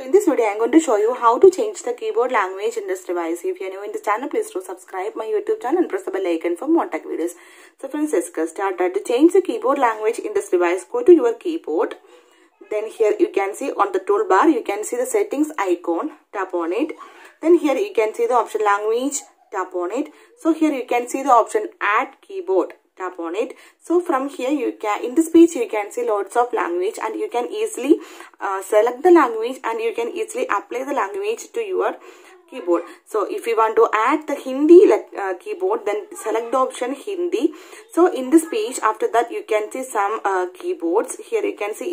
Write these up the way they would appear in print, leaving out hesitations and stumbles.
So in this video, I am going to show you how to change the keyboard language in this device. If you are new in this channel, please do subscribe my YouTube channel and press the bell icon for more tech videos. So friends, let's get started. To change the keyboard language in this device, go to your keyboard. Then here you can see on the toolbar, you can see the settings icon. Tap on it. Then here you can see the option language. Tap on it. So here you can see the option add keyboard. Tap on it. So from here you can, in this page you can see lots of language and you can easily select the language and you can easily apply the language to your keyboard. So if you want to add the Hindi keyboard, then select the option Hindi. So in this page, after that you can see some keyboards. Here you can see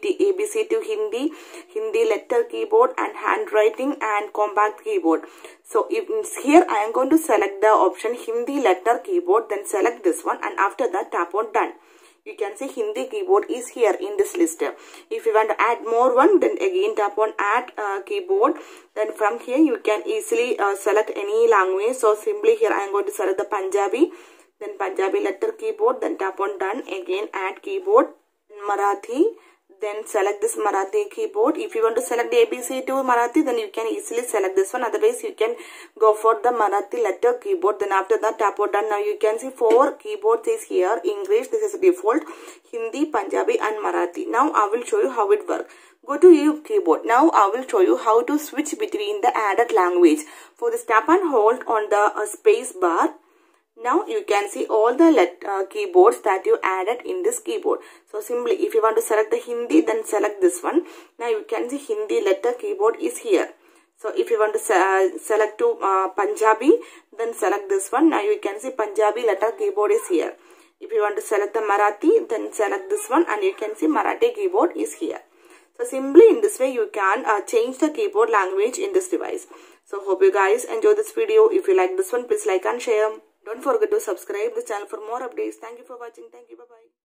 ABC to Hindi, Hindi letter keyboard and handwriting and compact keyboard. So here I am going to select the option Hindi letter keyboard, then select this one and after that tap on done. You can see Hindi keyboard is here in this list. If you want to add more one, then again tap on add keyboard. Then from here you can easily select any language. So simply here I am going to select the Punjabi, then Punjabi letter keyboard, then tap on done. Again add keyboard, Marathi, then select this Marathi keyboard. If you want to select the ABC to Marathi, then you can easily select this one. Otherwise, you can go for the Marathi letter keyboard. Then after that, tap on done. Now you can see 4 keyboards is here. English, this is default. Hindi, Punjabi and Marathi. Now I will show you how it works. Go to your keyboard. Now I will show you how to switch between the added language. For this, tap and hold on the space bar. Now you can see all the keyboards that you added in this keyboard. So simply if you want to select the Hindi, then select this one. Now you can see Hindi letter keyboard is here. So if you want to select to Punjabi, then select this one. Now you can see Punjabi letter keyboard is here. If you want to select the Marathi, then select this one and you can see Marathi keyboard is here. So simply in this way you can change the keyboard language in this device. So hope you guys enjoy this video. If you like this one, please like and share. Don't forget to subscribe the channel for more updates. Thank you for watching. Thank you. Bye-bye.